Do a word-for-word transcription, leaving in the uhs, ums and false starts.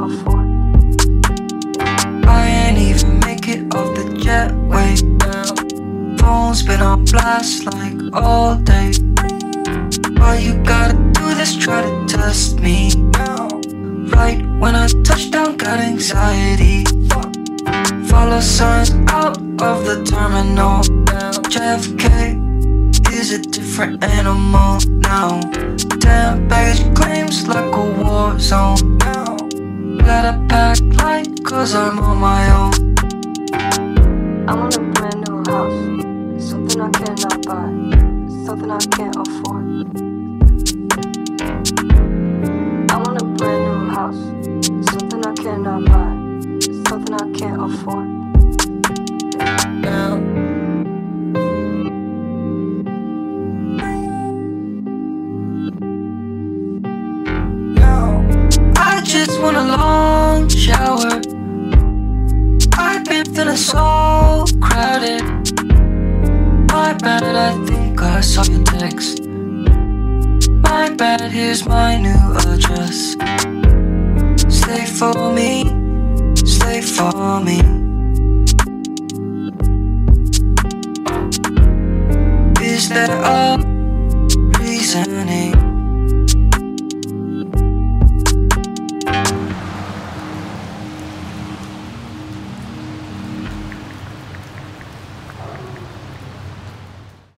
afford. I ain't even make it off the jetway now. Phone's been on blast like all day. Why you gotta do this, try to test me now? Right when I touch down, got anxiety. Follow signs out of the terminal. J F K is a different animal now. Damn baggage claims like a war zone now. Glad I packed light cause I'm on my own. I want a brand new house, something I cannot buy, something I can't afford. I want a brand new house, something I cannot buy, something I can't afford. Now I just want a long shower. I've been feeling so crowded. My bad, I think I saw your text. My bad, here's my new address. Stay for me, stay for me. Is there a reason